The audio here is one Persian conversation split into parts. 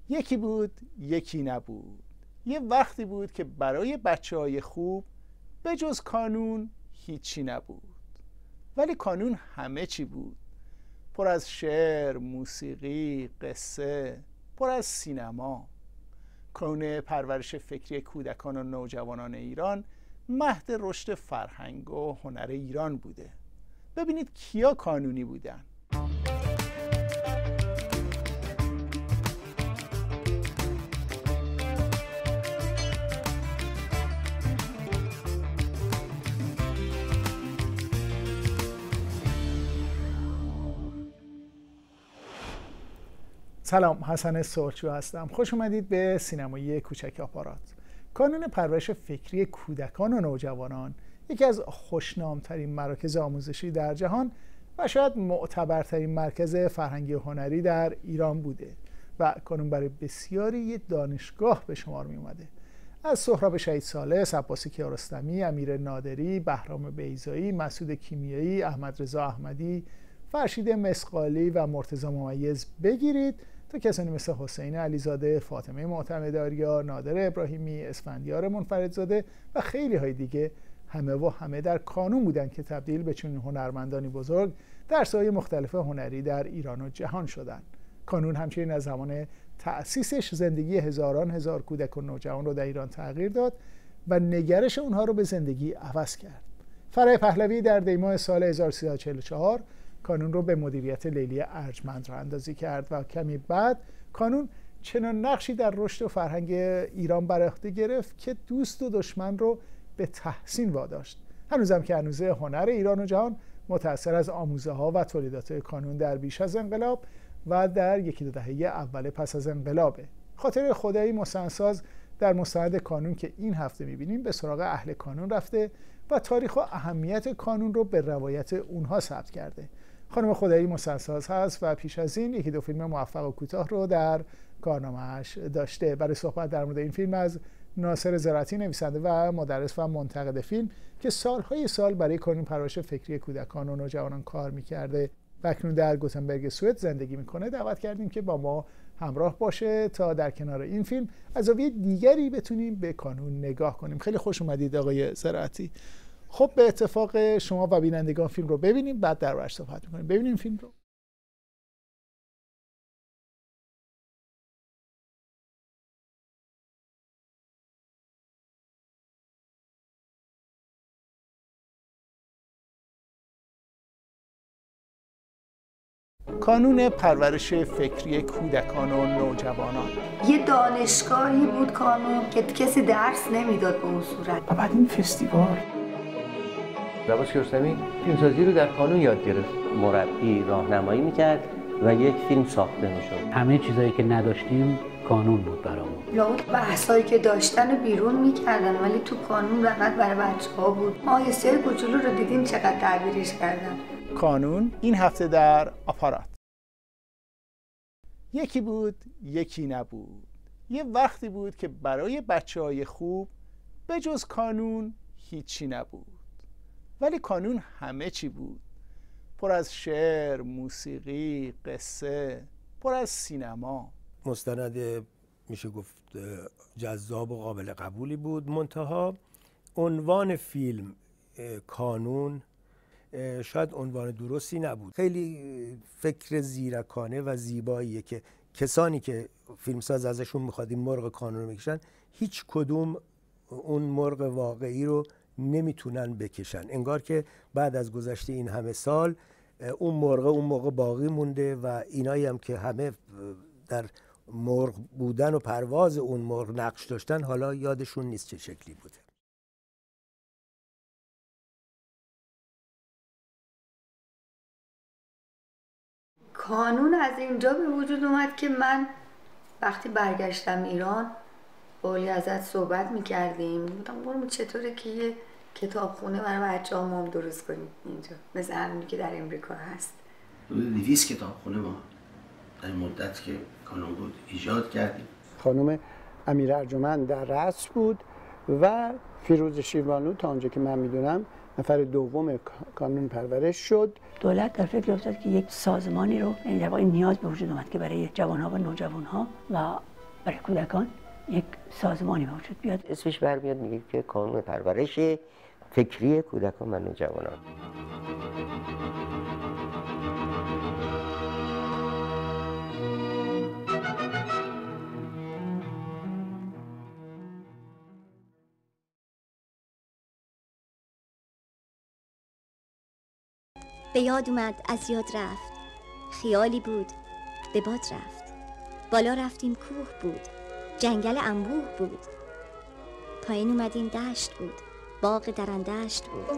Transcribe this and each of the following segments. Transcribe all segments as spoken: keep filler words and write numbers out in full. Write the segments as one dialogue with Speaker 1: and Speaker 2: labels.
Speaker 1: یکی بود یکی نبود. یه وقتی بود که برای بچه های خوب به جز کانون هیچی نبود. ولی کانون همه چی بود، پر از شعر، موسیقی، قصه، پر از سینما. کانون پرورش فکری کودکان و نوجوانان ایران مهد رشد فرهنگ و هنر ایران بوده. ببینید کیا کانونی بودن. سلام، حسن سرچو هستم. خوش اومدید به سینمایی کوچک آپارات. کانون پرورش فکری کودکان و نوجوانان یکی از خوشنامترین مراکز آموزشی در جهان و شاید معتبرترین مرکز فرهنگی و هنری در ایران بوده و کانون برای بسیاری یک دانشگاه به شمار می اومده. از سهراب شهید ثالث، عباس کیارستمی، امیر نادری، بهرام بیضایی، مسعود کیمیایی، احمد رضا احمدی، فرشید مسقالی و مرتضی ممیز بگیرید تا کسانی مثل حسین علیزاده، فاطمه معتمدآریا، نادر ابراهیمی، اسفندیار منفردزاده و خیلی های دیگه همه و همه در کانون بودند که تبدیل به چنین هنرمندانی بزرگ در ساحه‌های مختلف هنری در ایران و جهان شدند. کانون همچنین از زمان تأسیسش زندگی هزاران هزار کودک و نوجوان رو در ایران تغییر داد و نگرش اونها رو به زندگی عوض کرد. فرح پهلوی در دیماه سال هزار و سیصد و چهل و چهار کانون رو به مدیریت لیلی ارجمند راه اندازی کرد و کمی بعد کانون چنان نقشی در رشد و فرهنگ ایران بر عهده گرفت که دوست و دشمن رو به تحسین واداشت. هنوزم که هنوزه هنر ایران و جهان متأثر از آموزه ها و تولیدات کانون در بیش از انقلاب و در یکی دو دهه اول پس از انقلابه. خاطر خدایی محسن‌ساز در مستند کانون که این هفته می‌بینیم به سراغ اهل کانون رفته و تاریخ و اهمیت کانون رو به روایت اونها ثبت کرده. خانم خدایی محسن‌ساز هست و پیش از این یکی دو فیلم موفق و کوتاه رو در کارنامه‌اش داشته. برای صحبت در مورد این فیلم از ناصر زراعتی، نویسنده و مدرس و منتقد فیلم که سالهای سال برای کانون پرورش فکری کودکان و نوجوانان کار می‌کرده و اکنون در گوتنبرگ سوئد زندگی می‌کنه دعوت کردیم که با ما همراه باشه تا در کنار این فیلم از زاویه دیگری بتونیم به کانون نگاه کنیم. خیلی خوش اومدید آقای زراعتی. خب به اتفاق شما و بینندگان فیلم رو ببینیم، بعد دربارش صحبت می‌کنیم. ببینیم فیلم رو. کانون پرورش فکری کودکان و نوجوانان.
Speaker 2: یه دانشگاهی بود کانون که کسی درس نمیداد به اون صورت.
Speaker 1: و بعد این فستیوال
Speaker 3: عباس کیارستمی فیلمسازی رو در کانون یاد گرفت. مربی راهنمایی میکرد و یک فیلم ساخته میشد.
Speaker 4: همه چیزایی که نداشتیم کانون بود برامون.
Speaker 2: لابد بحثایی که داشتن بیرون میکردن ولی تو کانون فقط برای بچه‌ها بود. ما آیسته کوچولو رو دیدیم چقدر تعبیرش کردن.
Speaker 1: کانون این هفته در آپارات. یکی بود یکی نبود. یه وقتی بود که برای بچه های خوب به جز کانون هیچی نبود. ولی کانون همه چی بود، پر از شعر، موسیقی، قصه، پر از سینما.
Speaker 5: مستند میشه گفت جذاب و قابل قبولی بود. منتها عنوان فیلم کانون شاید عنوان درستی نبود. خیلی فکر زیرکانه و زیباییه که کسانی که فیلمساز ازشون میخواد این مرغ کانون رو بکشن هیچ کدوم اون مرغ واقعی رو نمیتونن بکشن. انگار که بعد از گذشته این همه سال اون مرغ اون موقع باقی مونده و اینایی هم که همه در مرغ بودن و پرواز اون مرغ نقش داشتن حالا یادشون نیست چه شکلی بوده.
Speaker 2: کانون از اینجا به وجود اومد که من وقتی برگشتم ایران با اولی ازت صحبت میکردیم. بودم برم چطوره که یه کتابخونه برای بچه ها هم درست کنیم اینجا مثل همونی که در امریکا هست.
Speaker 6: دویست کتابخونه ما در مدت که کانون بود ایجاد کردیم.
Speaker 7: خانم امیر ارجمند در رأس بود و فیروز شیروانو تا اونجا که من میدونم نفر دوم کانون پرورش شد.
Speaker 8: دولت در فکر افتاد که یک سازمانی رو، یعنی در واقع نیاز به وجود اومد که برای جوانها و نوجوانها و برای کودکان یک سازمانی وجود بیاد.
Speaker 3: اسمش برمیاد میگه که کانون پرورش فکری کودکان و نوجوانان.
Speaker 9: به یاد اومد از یاد رفت، خیالی بود به باد رفت. بالا رفتیم کوه بود، جنگل انبوه بود. پایین اومدیم دشت بود، باغ درندشت بود.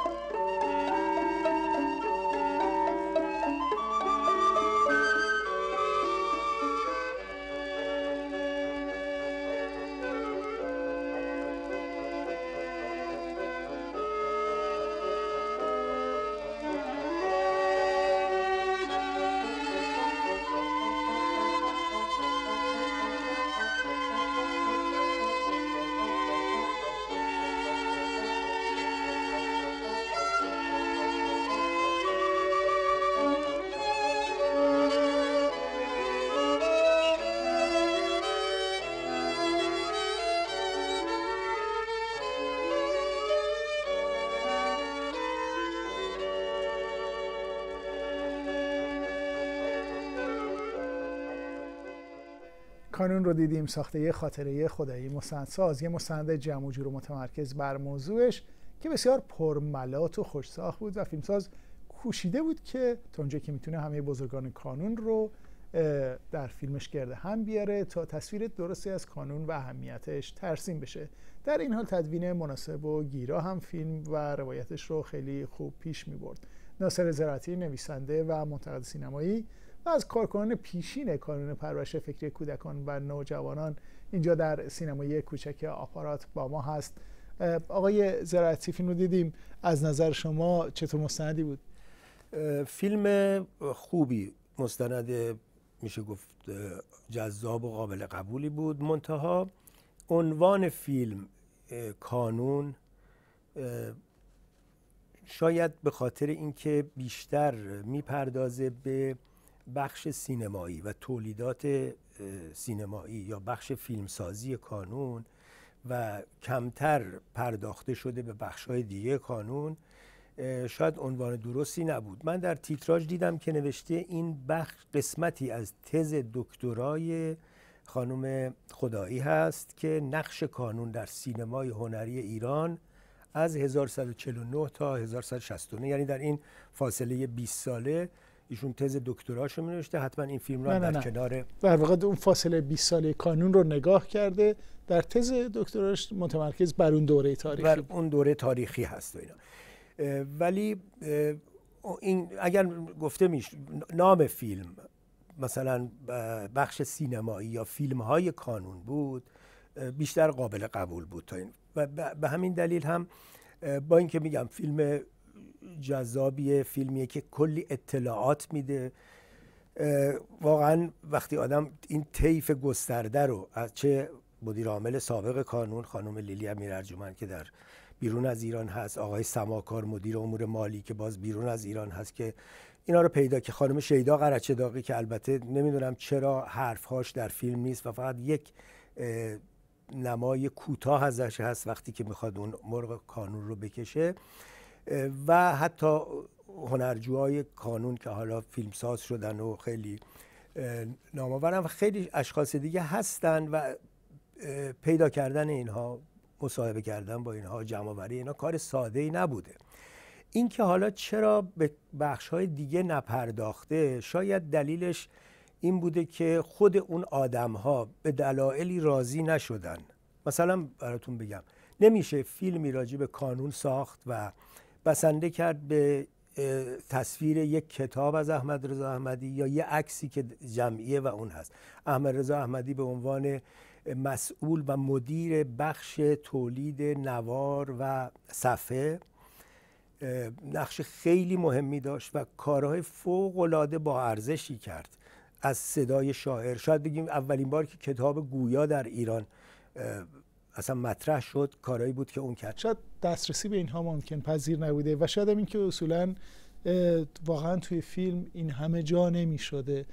Speaker 1: کانون رو دیدیم، ساخته یه خاطره خدایی مستندساز، یه مستند جمع و جور و متمرکز بر موضوعش که بسیار پرملات و خوش‌ساخت بود و فیلمساز کوشیده بود که تا اونجایی که میتونه همه بزرگان کانون رو در فیلمش گرده هم بیاره تا تصویر درستی از کانون و اهمیتش ترسیم بشه. در این حال تدوین مناسب و گیرا هم فیلم و روایتش رو خیلی خوب پیش میبرد. ناصر زراعتی، نویسنده و منتقد سینمایی و از کارکنان پیشین کانون پرورش فکری کودکان و نوجوانان اینجا در سینمایی کوچک آپارات با ما هست. آقای زراعتی، فیلم رو دیدیم، از نظر شما چطور مستندی بود؟
Speaker 5: فیلم خوبی، مستند میشه گفت جذاب و قابل قبولی بود. منتها عنوان فیلم کانون شاید به خاطر اینکه بیشتر میپردازه به بخش سینمایی و تولیدات سینمایی یا بخش فیلمسازی کانون و کمتر پرداخته شده به بخش‌های دیگه کانون، شاید عنوان درستی نبود. من در تیتراژ دیدم که نوشته این بخش قسمتی از تز دکترای خانم خدایی هست که نقش کانون در سینمای هنری ایران از هزار و سیصد و چهل و نه تا هزار و سیصد و شصت و نه، یعنی در این فاصله بیست ساله ایشون تز دکتراشو می نوشته. حتما این فیلم رو
Speaker 1: نه
Speaker 5: در
Speaker 1: نه
Speaker 5: کنار
Speaker 1: نه. در واقع اون فاصله بیست ساله کانون رو نگاه کرده، در تز دکتراش متمرکز بر اون دوره تاریخی
Speaker 5: بر اون دوره تاریخی هست و اینا. ولی این اگر گفته میشه نام فیلم مثلا بخش سینمایی یا فیلم های کانون بود، بیشتر قابل قبول بود تا این. و به همین دلیل هم با اینکه میگم فیلم جذابیه، فیلمیه که کلی اطلاعات میده، واقعا وقتی آدم این طیف گسترده رو از چه مدیر عامل سابق کانون خانم لیلی امیرارجمند که در بیرون از ایران هست، آقای سماکار مدیر امور مالی که باز بیرون از ایران هست که اینا رو پیدا، که خانم شیدا قرچه‌داغی که البته نمیدونم چرا حرفهاش در فیلم نیست و فقط یک نمای کوتاه ازش هست وقتی که میخواد اون مرغ کانون رو بکشه، و حتی هنرجوهای کانون که حالا فیلمساز شدن و خیلی نامآورن و خیلی اشخاص دیگه هستن و پیدا کردن اینها، مصاحبه کردن با اینها، جمع‌آوری اینا کار ساده‌ای نبوده. این که حالا چرا به بخش‌های دیگه نپرداخته، شاید دلیلش این بوده که خود اون آدم‌ها به دلایلی راضی نشدن. مثلا براتون بگم، نمیشه فیلمی راجع به کانون ساخت و بسنده کرد به تصویر یک کتاب از احمد رضا احمدی یا یه عکسی که جمعیه و اون هست. احمد رضا احمدی به عنوان مسئول و مدیر بخش تولید نوار و صفحه نقش خیلی مهمی داشت و کارهای فوق‌العاده با ارزشی کرد. از صدای شاعر، شاید بگیم اولین بار که کتاب گویا در ایران اصلا مطرح شد، کارهایی بود که اون کرد.
Speaker 1: شاید دسترسی به اینها ممکن پذیر نبوده و شاید هم این که اصولا واقعا توی فیلم این همه جا نمی شده.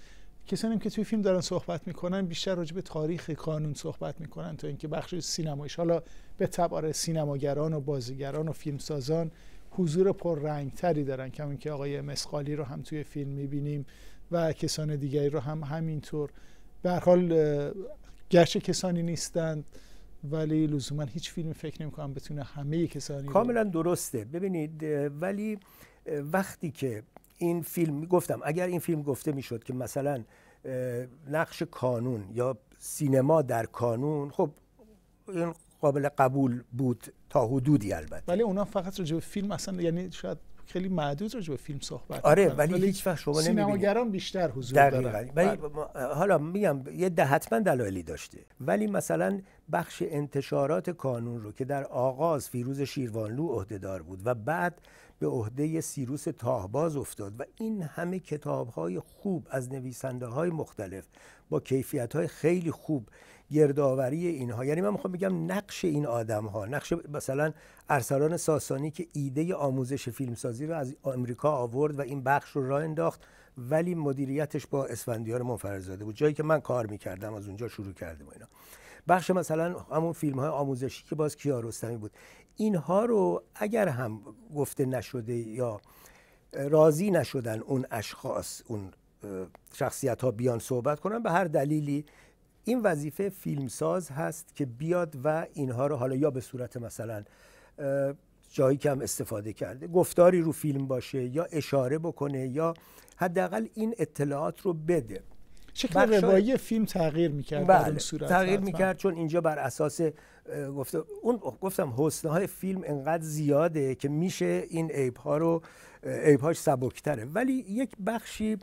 Speaker 1: کسانی که توی فیلم دارن صحبت میکنن بیشتر راجع به تاریخ کانون صحبت میکنن تا اینکه بخش سینماییش. حالا به تبع سینماگران و بازیگران و فیلمسازان حضور پررنگتری دارن، کما که آقای مسقالی رو هم توی فیلم میبینیم و کسان دیگری رو هم همینطور. به هر حال گرچه کسانی نیستند ولی لزوما هیچ فیلمی فکر نمی‌کنم بتونه همه کسانی
Speaker 5: کاملا درسته. ببینید ولی وقتی که این فیلم، گفتم اگر این فیلم گفته میشد که مثلا نقش کانون یا سینما در کانون، خب این قابل قبول بود تا حدودی البته،
Speaker 1: ولی اونا فقط راجع به فیلم اصلا، یعنی شاید خیلی محدود راجع به فیلم صحبت
Speaker 5: آره
Speaker 1: میکنن.
Speaker 5: ولی, ولی هیچ وقت شما نمیبینید
Speaker 1: سینماگران بیشتر حضور دارن.
Speaker 5: ولی حالا میگم یه ده حتما دلایلی داشته، ولی مثلا بخش انتشارات کانون رو که در آغاز فیروز شیروانلو عهدهدار بود و بعد به عهده سیروس تاهباز افتاد و این همه کتاب‌های خوب از نویسنده‌های مختلف با کیفیت‌های خیلی خوب گردآوری اینها، یعنی من میخوام بگم نقش این آدم‌ها، نقش مثلا ارسلان ساسانی که ایده آموزش فیلمسازی رو از آمریکا آورد و این بخش رو راه انداخت، ولی مدیریتش با اسفندیار منفردزاده بود، جایی که من کار میکردم از اونجا شروع کردیم اینا. بخش مثلا همون فیلم‌های آموزشی که باز کیارستمی بود، اینها رو اگر هم گفته نشده یا راضی نشدن اون اشخاص، اون شخصیت‌ها بیان صحبت کنن به هر دلیلی، این وظیفه فیلمساز هست که بیاد و اینها رو حالا یا به صورت مثلا جایی که هم استفاده کرده گفتاری رو فیلم باشه یا اشاره بکنه یا حداقل این اطلاعات رو بده.
Speaker 1: شکل روایی فیلم تغییر می‌کرد در اون صورت،
Speaker 5: تغییر می‌کرد چون اینجا بر اساس گفته اون گفتم حسن‌های فیلم انقدر زیاده که میشه این عیب‌ها رو عیب‌هاش سبک‌تره، ولی یک بخشی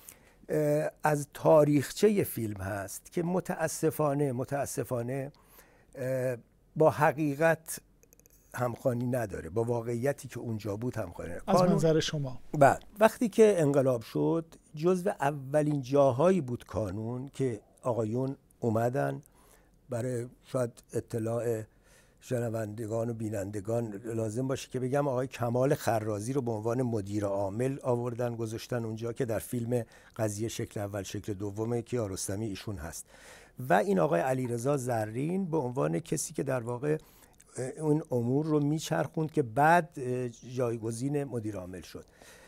Speaker 5: از تاریخچه فیلم هست که متاسفانه متاسفانه با حقیقت همخوانی نداره، با واقعیتی که اونجا بود همخوانی نداره.
Speaker 1: از منظر شما
Speaker 5: بعد وقتی که انقلاب شد جزو اولین جاهایی بود کانون که آقایون اومدن برای شاید اطلاع شنوندگان و بینندگان لازم باشه که بگم آقای کمال خرازی رو به عنوان مدیر عامل آوردن گذاشتن اونجا که در فیلم قضیه شکل اول شکل دومه که کیارستمی ایشون هست، و این آقای علیرضا زرین به عنوان کسی که در واقع اون امور رو میچرخوند که بعد جایگزین مدیر عامل شد.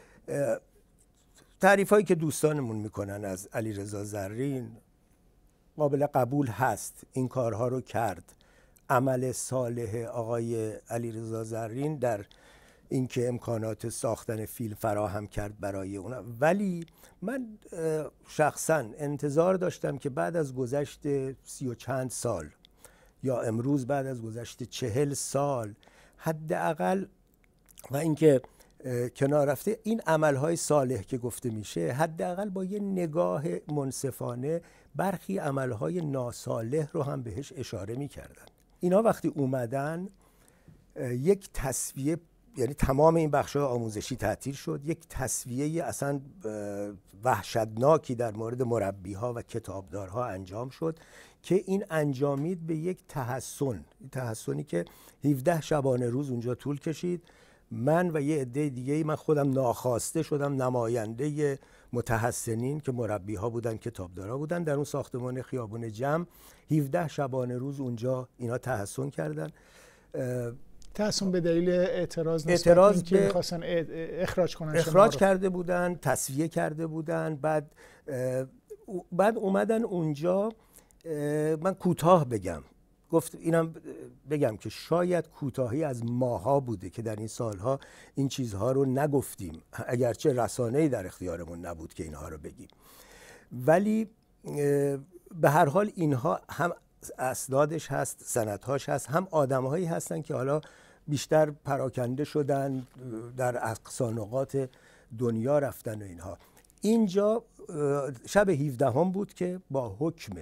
Speaker 5: تعریف هایی که دوستانمون میکنن از علیرضا زرین قابل قبول هست، این کارها رو کرد. عمل صالح آقای علیرضا زرین در اینکه امکانات ساختن فیلم فراهم کرد برای اونا، ولی من شخصا انتظار داشتم که بعد از گذشت سی و چند سال یا امروز بعد از گذشت چهل سال حداقل، و اینکه کنار رفته این عملهای صالح که گفته میشه، حداقل با یه نگاه منصفانه برخی عملهای ناصالح رو هم بهش اشاره میکردن. اینا وقتی اومدن یک تصفیه، یعنی تمام این بخش‌های آموزشی تعطیل شد، یک تصفیه اصلا وحشتناکی در مورد مربی‌ها و کتابدارها انجام شد که این انجامید به یک تحسن، تحسنی که هفده شبانه روز اونجا طول کشید. من و یه عده دیگه، من خودم ناخواسته شدم نماینده متحسنین که مربی‌ها بودن، کتابدارا بودن، در اون ساختمان خیابون جمع هفده شبانه روز اونجا اینا تحسن کردن.
Speaker 1: تحسن به دلیل اعتراض
Speaker 5: اعتراض
Speaker 1: که می‌خواستن اخراج کنن،
Speaker 5: اخراج کرده بودن، تصفیه کرده بودن. بعد بعد اومدن اونجا. من کوتاه بگم، گفت اینم بگم که شاید کوتاهی از ماها بوده که در این سالها این چیزها رو نگفتیم، اگرچه رسانه‌ای در اختیارمون نبود که اینها رو بگیم، ولی به هر حال اینها هم اسنادش هست، سندهاش هست، هم آدم‌هایی هستن که حالا بیشتر پراکنده شدن در اقصا نقاط دنیا رفتن و اینها. اینجا شب هفدهم بود که با حکم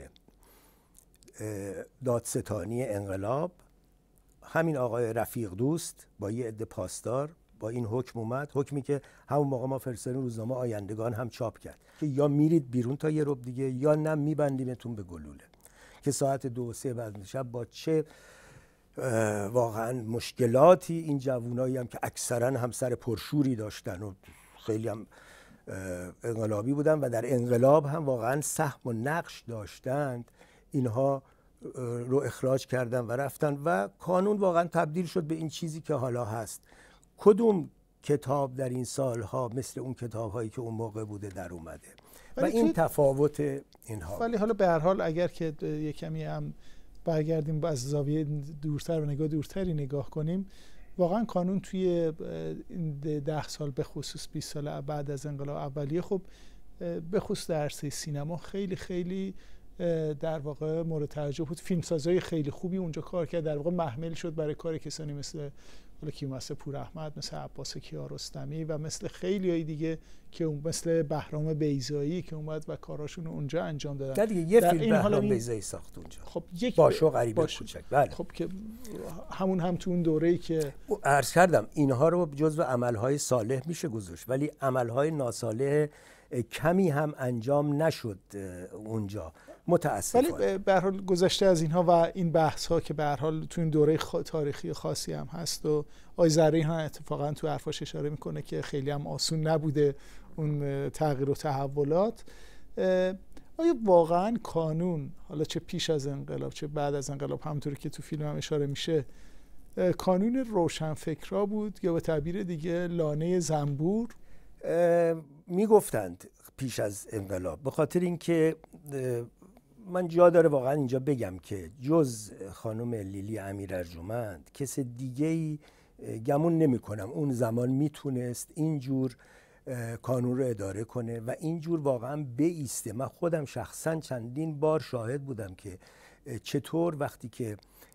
Speaker 5: دادستانی انقلاب همین آقای رفیق دوست با یه عده پاسدار با این حکم اومد، حکمی که همون موقع ما فرستادیم روزنامه آیندگان هم چاپ کرد که یا میرید بیرون تا یه ربع دیگه یا نه میبندیمتون به گلوله، که ساعت دو سه بعد شب با چه واقعا مشکلاتی این جوونایی هم که اکثرا هم سر پرشوری داشتن و خیلی هم انقلابی بودن و در انقلاب هم واقعا سهم و نقش داشتند، اینها رو اخراج کردن و رفتن و کانون واقعا تبدیل شد به این چیزی که حالا هست. کدوم کتاب در این سالها مثل اون کتاب هایی که اون موقع بوده در اومده و این تفاوت اینها.
Speaker 1: ولی حالا به هر حال اگر که یک کمی هم برگردیم از زاویه دورتر و نگاه دورتری نگاه کنیم، واقعا کانون توی ده سال به خصوص بیست سال بعد از انقلاب اولیه، خب به خصوص در عرصه سینما خیلی خیلی در واقع مورد توجه بود. فیلمسازای خیلی خوبی اونجا کار کرد، در واقع محمل شد برای کار کسانی مثل حالا کیومرث پوراحمد، مثل عباس کیارستمی و مثل خیلیای دیگه که اون مثل بهرام بیضایی که اومد و کاراشون اونجا انجام دادن.
Speaker 5: دیگه یه فیلم بهرام بیضایی ساخت اونجا.
Speaker 1: خب یک
Speaker 5: باش و غریبه کوچک. بله.
Speaker 1: خب که همون هم تو اون دوره‌ای که
Speaker 5: عرض کردم اینها رو جزو عملهای صالح میشه گذاشت، ولی عملهای ناصالح کمی هم انجام نشد اونجا متاسفانه.
Speaker 1: ولی به هر حال گذشته از اینها و این بحث ها که به هر حال تو این دوره تاریخی خاصی هم هست و آقای زرینی ها اتفاقا تو حرفاش اشاره میکنه که خیلی هم آسون نبوده اون تغییر و تحولات. آیا واقعا کانون حالا چه پیش از انقلاب چه بعد از انقلاب، همونطوری که تو فیلم هم اشاره میشه، کانون روشنفکرا بود یا به تعبیر دیگه لانه زنبور؟
Speaker 5: میگفتند پیش از انقلاب، به خاطر اینکه من جا داره واقعا اینجا بگم که جز خانم لیلی امیرارجمند کس دیگه‌ای گمون نمی کنم اون زمان میتونست اینجور کانون رو اداره کنه و اینجور واقعا بایسته. من خودم شخصا چندین بار شاهد بودم که چطور وقتی که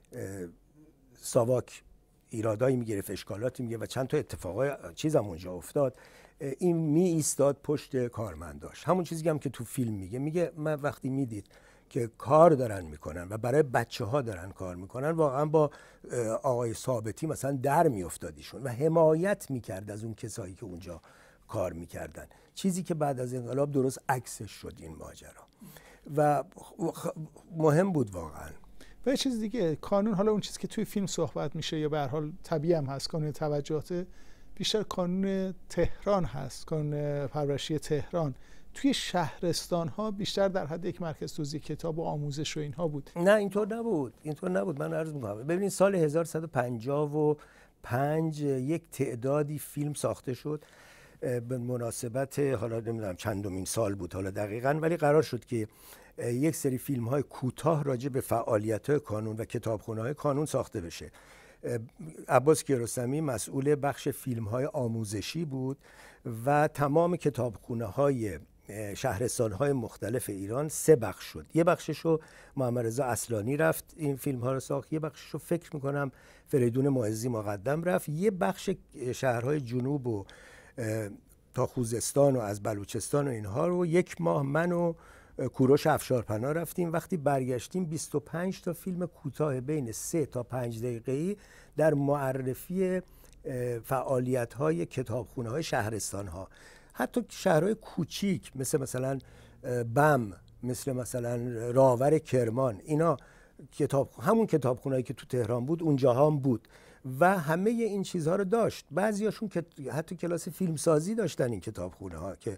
Speaker 5: ساواک ایرادایی میگرفت، اشکالاتی میگرفت و چند تا اتفاقای چیزم اونجا افتاد، این می ایستاد پشت کارمنداش. همون چیزی هم که تو فیلم میگه، میگه من وقتی میدید که کار دارن میکنن و برای بچه ها دارن کار میکنن، واقعا با آقای ثابتی مثلا در میافتادیشون و حمایت میکرد از اون کسایی که اونجا کار میکردن، چیزی که بعد از انقلاب درست عکسش شد این ماجرا و مهم بود واقعا.
Speaker 1: و یه چیز دیگه، کانون حالا اون چیزی که توی فیلم صحبت میشه یا به هر حال طبیعی هم هست، کانون توجهات، بیشتر کانون تهران هست، کانون پرورشی تهران. توی شهرستان ها بیشتر در حد یک مرکز توزیع کتاب و آموزش و اینها بود.
Speaker 5: نه اینطور نبود، اینطور نبود. من عرض میکنم ببینید سال هزار و سیصد و پنجاه و پنج یک تعدادی فیلم ساخته شد به مناسبت، حالا نمیدونم چندمین سال بود حالا دقیقاً، ولی قرار شد که یک سری فیلم های کوتاه راجع به فعالیت های کانون و کتابخونه های کانون ساخته بشه. عباس کیارستمی مسئول بخش فیلم های آموزشی بود و تمام کتابخونه های شهرستان های مختلف ایران سه بخش شد. یه بخششو محمد رضا اصلانی رفت این فیلم ها رو ساخت، یه بخششو فکر میکنم فریدون معزی مقدم رفت، یه بخش شهرهای جنوب و تا خوزستان و از بلوچستان و اینها رو یک ماه من و کوروش افشارپناه رفتیم. وقتی برگشتیم بیست و پنج تا فیلم کوتاه بین سه تا پنج دقیقه‌ای در معرفی فعالیت‌های کتابخونه‌های شهرستان‌ها، حتی شهرهای کوچیک مثل مثلا بم، مثل مثلا راور کرمان، اینا کتاب همون کتابخونه‌ای که تو تهران بود اونجاها هم بود و همه این چیزها رو داشت. بعضیاشون که حتی کلاس فیلمسازی داشتن این کتابخونه‌ها که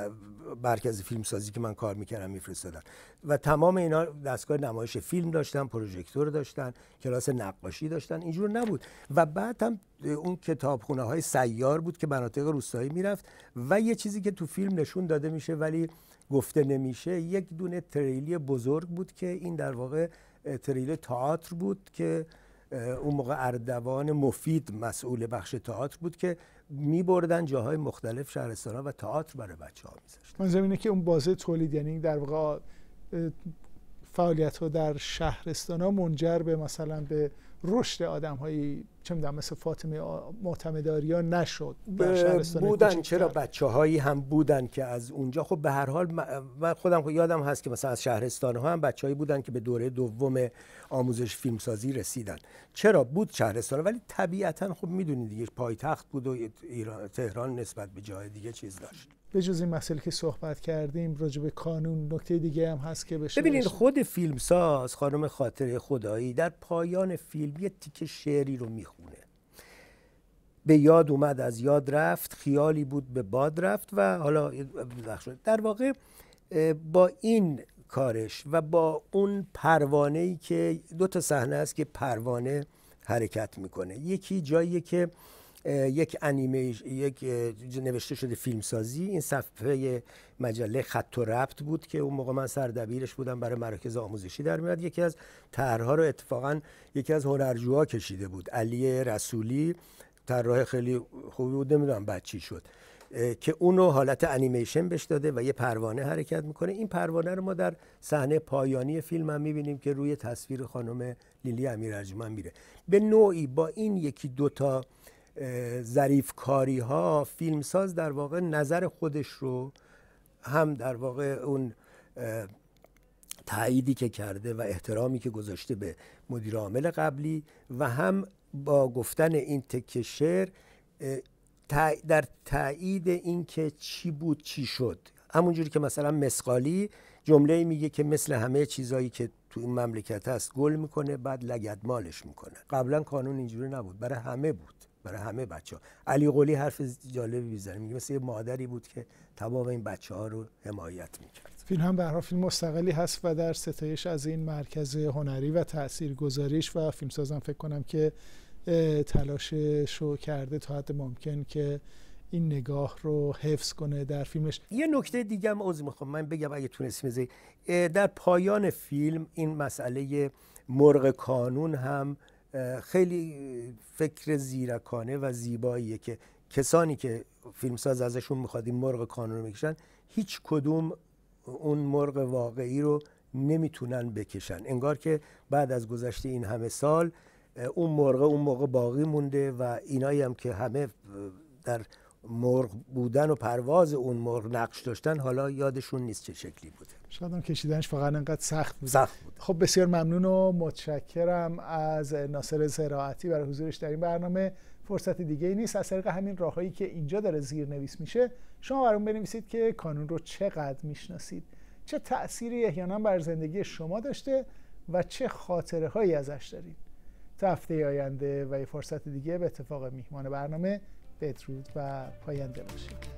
Speaker 5: مرکز فیلمسازی که من کار میکردم میفرستادن و تمام اینا دستگاه نمایش فیلم داشتن، پروژکتور داشتن، کلاس نقاشی داشتن. اینجور نبود. و بعد هم اون کتابخونه های سیار بود که مناطق روستایی میرفت و یه چیزی که تو فیلم نشون داده میشه ولی گفته نمیشه، یک دونه تریلی بزرگ بود که این در واقع تریل تئاتر بود که اون موقع اردوان مفید مسئول بخش تئاتر بود که می بردن جاهای مختلف شهرستان‌ها و تئاتر برای بچه‌ها می‌ذاشتن.
Speaker 1: منظورم اینه که اون بازه تولید، یعنی در واقع فعالیت‌ها در شهرستان‌ها منجر به مثلا به رشد آدم‌هایی چه می‌دونم مثل فاطمه معتمداریا نشد.
Speaker 5: بودن چرا بچه‌هایی هم بودن که از اونجا، خب به هر حال من خودم یادم هست که مثلا از شهرستان‌ها هم بچه‌هایی بودن که به دوره دوم آموزش فیلمسازی رسیدن. چرا بود شهرستان، ولی طبیعتاً خب میدونید دیگه پایتخت بود و ایران تهران نسبت به جای دیگه چیز داشت.
Speaker 1: به جز این مسئله که صحبت کردیم راجع به کانون، نکته دیگه هم هست که بشه.
Speaker 5: ببینید خود فیلمساز خانم خاطره خدایی در پایان فیلم یه تیکه شعری رو میخونه. به یاد اومد از یاد رفت، خیالی بود به باد رفت و حالا در واقع با این کارش و با اون پروانه‌ای که دو تا صحنه است که پروانه حرکت میکنه، یکی جایی که یک انیمه یک نوشته شده فیلمسازی، این صفحه مجله خط و ربط بود که اون موقع من سردبیرش بودم، برای مراکز آموزشی در میاد. یکی از طرح‌ها رو اتفاقا یکی از هنرجوها کشیده بود، علی رسولی، طراح خیلی خوبی بود، نمیدونم بعد چی شد، که اونو حالت انیمیشن بهش داده و یه پروانه حرکت میکنه. این پروانه رو ما در صحنه پایانی فیلم هم میبینیم که روی تصویر خانم لیلی امیرارجمند میره. به نوعی با این یکی دوتا ظریف کاری ها فیلمساز در واقع نظر خودش رو هم در واقع اون تأییدی که کرده و احترامی که گذاشته به مدیر عامل قبلی و هم با گفتن این تکه شعر در تأیید این که چی بود چی شد. همونجوری که مثلا مسقالی جمله میگه که مثل همه چیزایی که تو این مملکت هست گل میکنه بعد لگدمالش میکنه. قبلا قانون اینجوری نبود، برای همه بود، برای همه بچه‌ها. علی قلی حرف جالبی میزنه، میگه مثل یه مادری بود که تمام این بچه‌ها رو حمایت میکرد.
Speaker 1: فیلم هم به هر حال فیلم مستقلی هست و در ستایش از این مرکز هنری و تاثیرگذاریش و فیلمسازم فکر کنم که تلاشش رو کرده تا حد ممکن که این نگاه رو حفظ کنه در فیلمش.
Speaker 5: یه نکته دیگه هم عذر میخوام من بگم اگه تونستیم بذاری، در پایان فیلم این مسئله مرغ کانون هم خیلی فکر زیرکانه و زیباییه که کسانی که فیلمساز ازشون میخواد این مرغ کانون رو بکشن هیچ کدوم اون مرغ واقعی رو نمیتونن بکشن، انگار که بعد از گذشته این همه سال اون مرغ اون موقع باقی مونده و اینایی هم که همه در مرغ بودن و پرواز اون مرغ نقش داشتن حالا یادشون نیست چه شکلی بوده.
Speaker 1: شاید هم کشیدنش واقعا انقدر سخت بود.
Speaker 5: سخت بود.
Speaker 1: خب بسیار ممنون و متشکرم از ناصر زراعتی برای حضورش در این برنامه. فرصت دیگه ای نیست از طریق همین راههایی که اینجا داره زیرنویس میشه شما برام بنویسید که کانون رو چقدر میشناسید، چه تأثیری احیانا بر زندگی شما داشته و چه خاطره هایی ازش دارید. تا هفته آینده و یه فرصت دیگه به اتفاق میهمان برنامه بدرود و پاینده باشید.